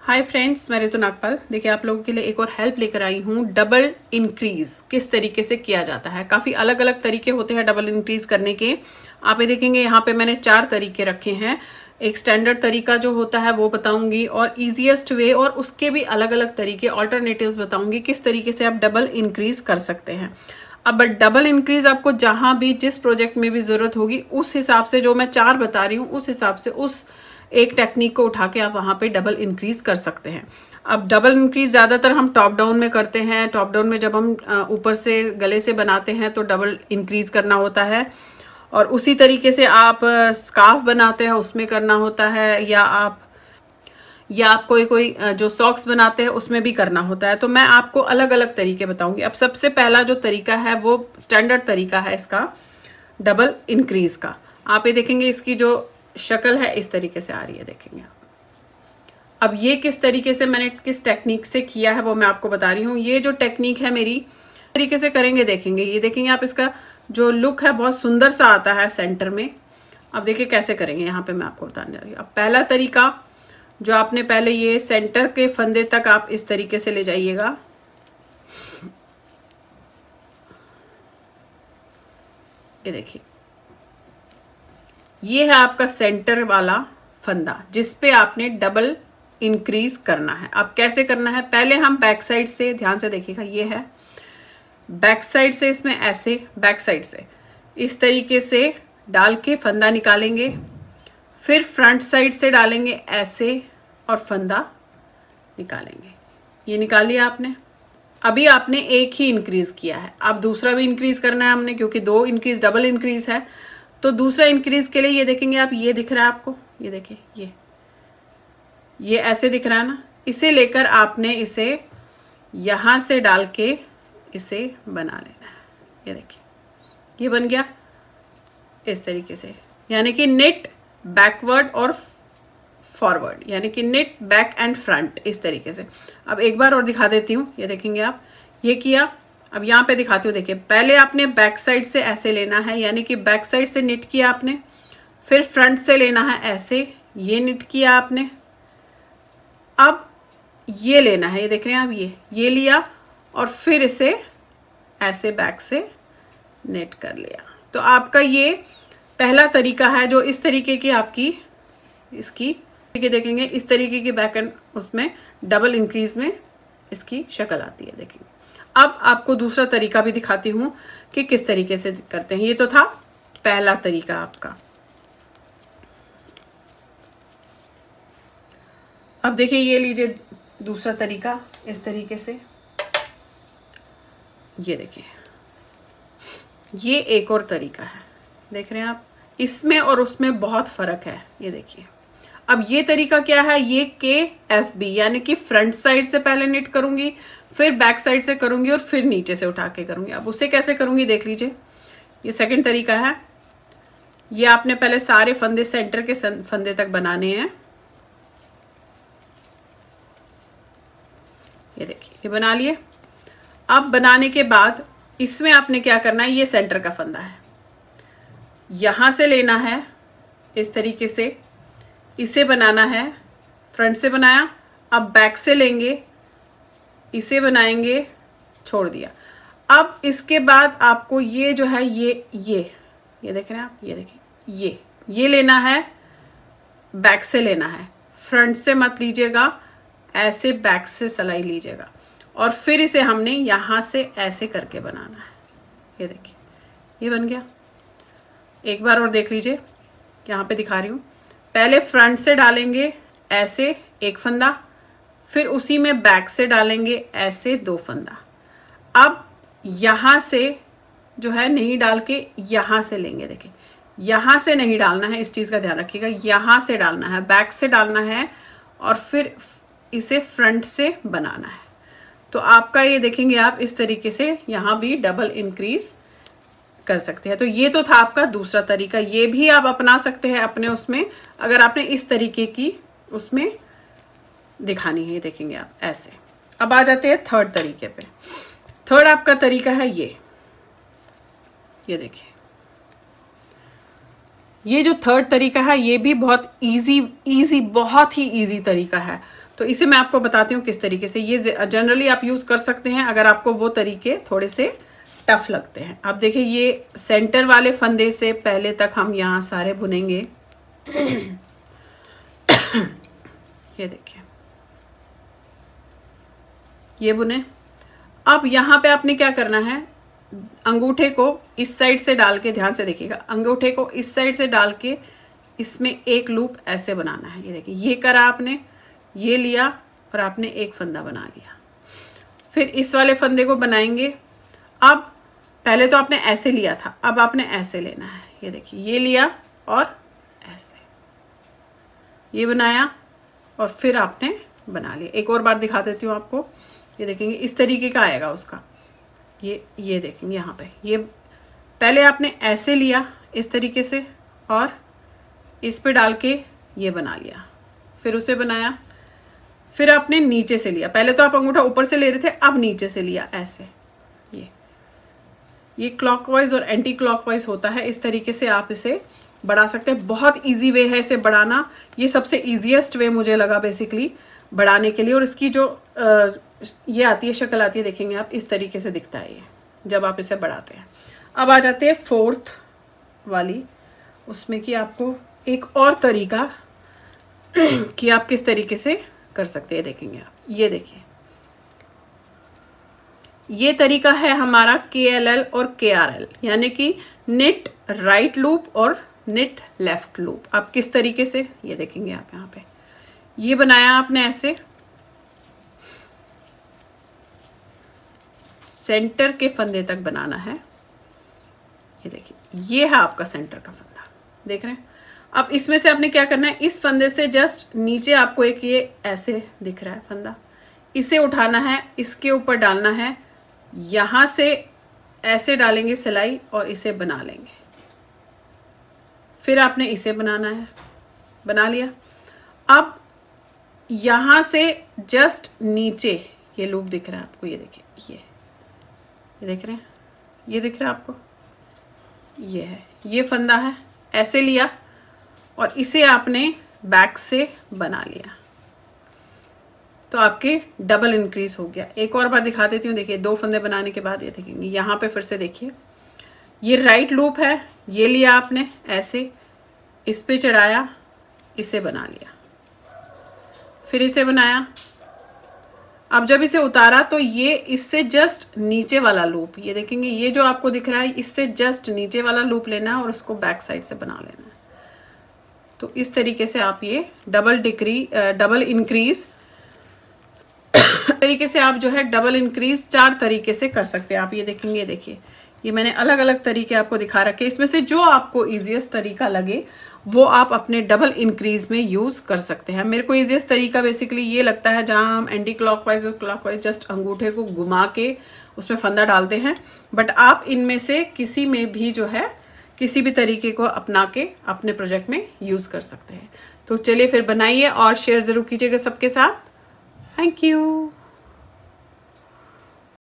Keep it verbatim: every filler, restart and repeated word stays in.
Hi friends, मैं ऋतु नागपाल। देखिए आप लोगों के लिए एक और हेल्प लेकर आई हूँ। डबल इंक्रीज किस तरीके से किया जाता है। काफ़ी अलग अलग तरीके होते हैं डबल इंक्रीज करने के। आप ये देखेंगे यहाँ पे मैंने चार तरीके रखे हैं। एक स्टैंडर्ड तरीका जो होता है वो बताऊंगी और इजीएस्ट वे, और उसके भी अलग अलग तरीके ऑल्टरनेटिव्स बताऊंगी किस तरीके से आप डबल इंक्रीज कर सकते हैं। अब डबल इंक्रीज आपको जहां भी जिस प्रोजेक्ट में भी जरूरत होगी उस हिसाब से, जो मैं चार बता रही हूँ उस हिसाब से उस एक टेक्निक को उठा के आप वहां पे डबल इंक्रीज कर सकते हैं। अब डबल इंक्रीज ज्यादातर हम टॉप डाउन में करते हैं। टॉप डाउन में जब हम ऊपर से गले से बनाते हैं तो डबल इंक्रीज करना होता है, और उसी तरीके से आप स्कार्फ बनाते हैं उसमें करना होता है, या आप या आप कोई कोई जो सॉक्स बनाते हैं उसमें भी करना होता है। तो मैं आपको अलग अलग तरीके बताऊंगी। अब सबसे पहला जो तरीका है वो स्टैंडर्ड तरीका है इसका डबल इंक्रीज का। आप ये देखेंगे इसकी जो शक्ल है इस तरीके से आ रही है, देखेंगे आप। अब ये किस तरीके से मैंने किस टेक्निक से किया है वो मैं आपको बता रही हूँ। ये जो टेक्निक है मेरी तरीके से करेंगे, देखेंगे ये देखेंगे आप, इसका जो लुक है बहुत सुंदर सा आता है सेंटर में। अब देखिए कैसे करेंगे, यहाँ पे मैं आपको बताने जा रही हूँ। अब पहला तरीका जो आपने पहले ये सेंटर के फंदे तक आप इस तरीके से ले जाइएगा। ये देखिए ये है आपका सेंटर वाला फंदा जिस पे आपने डबल इंक्रीज करना है। अब कैसे करना है, पहले हम बैक साइड से, ध्यान से देखिएगा, ये है बैक साइड से, इसमें ऐसे बैक साइड से इस तरीके से डाल के फंदा निकालेंगे। फिर फ्रंट साइड से डालेंगे ऐसे और फंदा निकालेंगे। ये निकाल लिया आपने। अभी आपने एक ही इंक्रीज किया है, अब दूसरा भी इंक्रीज करना है हमने, क्योंकि दो इंक्रीज डबल इंक्रीज है। तो दूसरा इंक्रीज के लिए ये देखेंगे आप, ये दिख रहा है आपको, ये देखिए ये ये ऐसे दिख रहा है ना। इसे लेकर आपने इसे यहां से डाल के इसे बना लेना है। ये देखिए ये बन गया इस तरीके से, यानी कि नेट बैकवर्ड और फॉरवर्ड, यानी कि नेट बैक एंड फ्रंट, इस तरीके से। अब एक बार और दिखा देती हूँ। ये देखेंगे आप, ये किया। अब यहाँ पे दिखाती हूँ, देखिए पहले आपने बैक साइड से ऐसे लेना है, यानी कि बैक साइड से निट किया आपने। फिर फ्रंट से लेना है ऐसे, ये निट किया आपने। अब ये लेना है, ये देख रहे हैं आप, ये ये लिया और फिर इसे ऐसे बैक से नेट कर लिया। तो आपका ये पहला तरीका है जो इस तरीके की आपकी इसकी देखेंगे इस तरीके की बैक एंड उसमें डबल इंक्रीज में इसकी शक्ल आती है, देखेंगे। अब आपको दूसरा तरीका भी दिखाती हूं कि किस तरीके से करते हैं। ये तो था पहला तरीका आपका। अब देखिए ये लीजिए दूसरा तरीका इस तरीके से। ये देखिए ये एक और तरीका है, देख रहे हैं आप। इसमें और उसमें बहुत फर्क है, ये देखिए। अब ये तरीका क्या है, ये के एफ बी, यानी कि फ्रंट साइड से पहले निट करूंगी, फिर बैक साइड से करूंगी और फिर नीचे से उठा के करूंगी। अब उसे कैसे करूंगी देख लीजिए। ये सेकंड तरीका है। ये आपने पहले सारे फंदे सेंटर के फंदे तक बनाने हैं। ये देखिए ये बना लिए। अब बनाने के बाद इसमें आपने क्या करना है, ये सेंटर का फंदा है, यहां से लेना है इस तरीके से, इसे बनाना है। फ्रंट से बनाया, अब बैक से लेंगे, इसे बनाएंगे, छोड़ दिया। अब इसके बाद आपको ये जो है ये ये ये देख रहे हैं आप, ये देखिए ये ये लेना है, बैक से लेना है, फ्रंट से मत लीजिएगा, ऐसे बैक से सिलाई लीजिएगा। और फिर इसे हमने यहां से ऐसे करके बनाना है। ये देखिए ये बन गया। एक बार और देख लीजिए, यहाँ पे दिखा रही हूँ। पहले फ्रंट से डालेंगे ऐसे एक फंदा, फिर उसी में बैक से डालेंगे ऐसे दो फंदा। अब यहां से जो है नहीं डाल के यहां से लेंगे, देखिए यहां से नहीं डालना है, इस चीज का ध्यान रखिएगा। यहां से डालना है, बैक से डालना है और फिर इसे फ्रंट से बनाना है। तो आपका ये देखेंगे आप इस तरीके से यहां भी डबल इंक्रीज कर सकते हैं। तो ये तो था आपका दूसरा तरीका। ये भी आप अपना सकते हैं अपने उसमें, अगर आपने इस तरीके की उसमें दिखानी है। देखेंगे आप ऐसे। अब आ जाते हैं थर्ड तरीके पे। थर्ड आपका तरीका है ये ये देखिए ये जो थर्ड तरीका है ये भी बहुत इजी इजी बहुत ही इजी तरीका है। तो इसे मैं आपको बताती हूँ किस तरीके से। ये जनरली आप यूज़ कर सकते हैं अगर आपको वो तरीके थोड़े से टफ लगते हैं। अब देखिए ये सेंटर वाले फंदे से पहले तक हम यहाँ सारे बुनेंगे। ये देखिए ये बुने। अब यहाँ पे आपने क्या करना है, अंगूठे को इस साइड से डाल के, ध्यान से देखिएगा, अंगूठे को इस साइड से डाल के इसमें एक लूप ऐसे बनाना है। ये देखिए ये करा आपने, ये लिया और आपने एक फंदा बना लिया। फिर इस वाले फंदे को बनाएंगे। अब पहले तो आपने ऐसे लिया था, अब आपने ऐसे लेना है। ये देखिए ये लिया और ऐसे ये बनाया और फिर आपने बना लिया। एक और बार दिखा देती हूँ आपको। ये देखेंगे इस तरीके का आएगा उसका। ये ये देखेंगे यहाँ पे, ये पहले आपने ऐसे लिया इस तरीके से और इस पे डाल के ये बना लिया, फिर उसे बनाया, फिर आपने नीचे से लिया। पहले तो आप अंगूठा ऊपर से ले रहे थे, अब नीचे से लिया ऐसे। ये ये क्लॉकवाइज और एंटी क्लॉकवाइज होता है। इस तरीके से आप इसे बढ़ा सकते हैं। बहुत इजी वे है इसे बढ़ाना। ये सबसे इजीएस्ट वे मुझे लगा बेसिकली बढ़ाने के लिए। और इसकी जो आ, ये आती है, शक्ल आती है, देखेंगे आप, इस तरीके से दिखता है ये जब आप इसे बढ़ाते हैं। अब आ जाते हैं फोर्थ वाली, उसमें कि आपको एक और तरीका कि आप किस तरीके से कर सकते हैं। देखेंगे आप, ये देखिए ये तरीका है हमारा के एल एल और के आर एल, यानी कि निट राइट लूप और निट लेफ्ट लूप। आप किस तरीके से, ये देखेंगे आप, यहाँ पे ये बनाया आपने ऐसे, सेंटर के फंदे तक बनाना है। ये देखिए ये है आपका सेंटर का फंदा, देख रहे हैं। अब इसमें से आपने क्या करना है, इस फंदे से जस्ट नीचे आपको एक ये ऐसे दिख रहा है फंदा, इसे उठाना है, इसके ऊपर डालना है, यहाँ से ऐसे डालेंगे सिलाई और इसे बना लेंगे। फिर आपने इसे बनाना है, बना लिया। अब यहाँ से जस्ट नीचे ये लूप दिख रहा है आपको, ये देखिए, ये ये देख रहे हैं, ये दिख रहा है आपको, ये है, ये फंदा है, ऐसे लिया और इसे आपने बैक से बना लिया तो आपके डबल इंक्रीज हो गया। एक और बार दिखा देती हूँ। देखिए दो फंदे बनाने के बाद ये देखेंगे, यहाँ पे फिर से देखिए ये राइट लूप है, ये लिया आपने ऐसे, इस पे चढ़ाया, इसे बना लिया, फिर इसे बनाया। अब जब इसे उतारा तो ये इससे जस्ट नीचे वाला लूप, ये देखेंगे ये जो आपको दिख रहा है, इससे जस्ट नीचे वाला लूप लेना है और उसको बैक साइड से बना लेना है। तो इस तरीके से आप ये डबल डिक्री डबल इंक्रीज तरीके से आप जो है डबल इंक्रीज चार तरीके से कर सकते हैं आप। ये देखेंगे, ये देखिए ये मैंने अलग अलग तरीके आपको दिखा रखे। इसमें से जो आपको इजीएस्ट तरीका लगे वो आप अपने डबल इंक्रीज में यूज कर सकते हैं। मेरे को इजीएस्ट तरीका बेसिकली ये लगता है जहां हम एंटी क्लॉकवाइज और क्लॉकवाइज जस्ट अंगूठे को घुमा के उसमें फंदा डालते हैं। बट आप इनमें से किसी में भी जो है किसी भी तरीके को अपना के अपने प्रोजेक्ट में यूज कर सकते हैं। तो चलिए फिर बनाइए और शेयर जरूर कीजिएगा सबके साथ। Thank you.